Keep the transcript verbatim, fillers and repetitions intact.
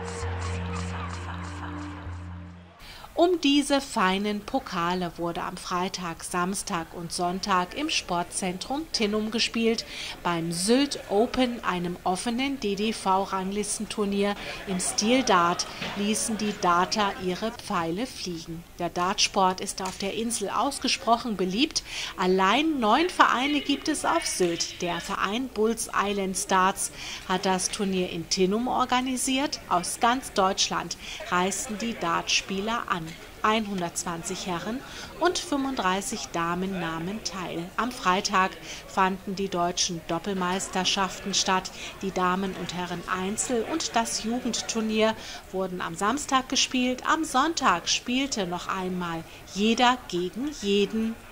Um diese feinen Pokale wurde am Freitag, Samstag und Sonntag im Sportzentrum Tinnum gespielt, beim Sylt Open, einem offenen D D V-Ranglistenturnier im Stil Dart, ließen die Darter ihre Pfeile fliegen. Der Dartsport ist auf der Insel ausgesprochen beliebt. Allein neun Vereine gibt es auf Sylt. Der Verein Bulls Island Darts hat das Turnier in Tinnum organisiert. Aus ganz Deutschland reisten die Dartspieler an. hundertzwanzig Herren und fünfunddreißig Damen nahmen teil. Am Freitag fanden die deutschen Doppelmeisterschaften statt. Die Damen- und Herren-Einzel- und das Jugendturnier wurden am Samstag gespielt. Am Sonntag spielte noch einmal jeder gegen jeden.